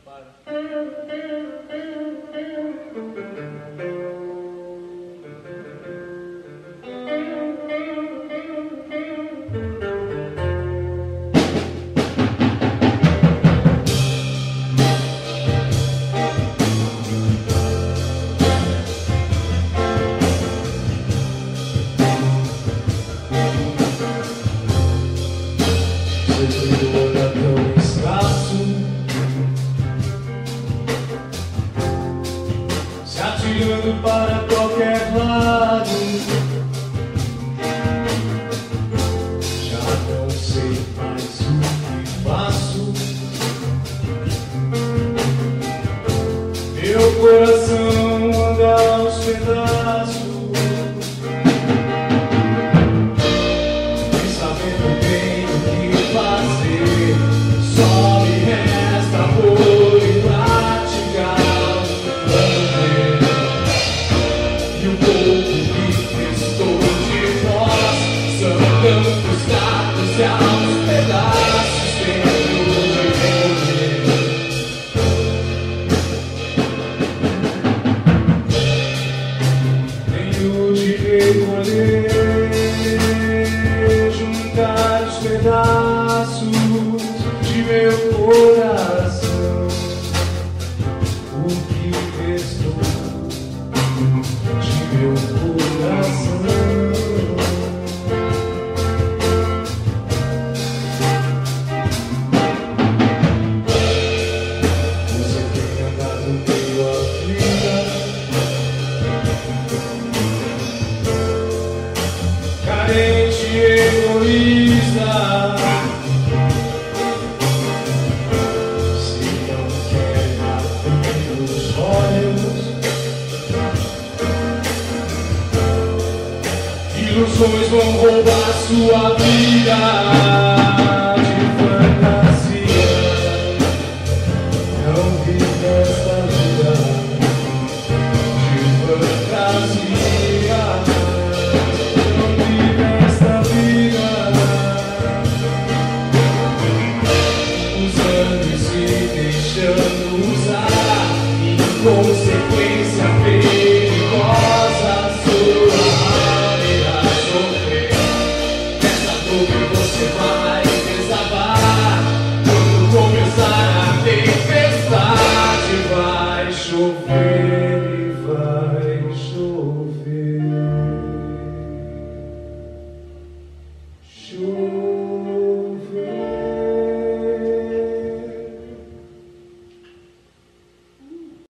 Se atirando para qualquer lado, já não sei mais o que faço. Meu coração anda aos pedaços, e sabendo bem o que fazer, só me resta por e praticar o plano. E o pouco que restou de nós são tantos gatos e aos pedaços dentro de morrer. Tenho de recolher, juntar os pedaços de meu coração, o que restou de meu coração. Você tem andado meio aflita, carente e egoísta. Se não quer abrir os olhos, ilusões vão roubar sua vida.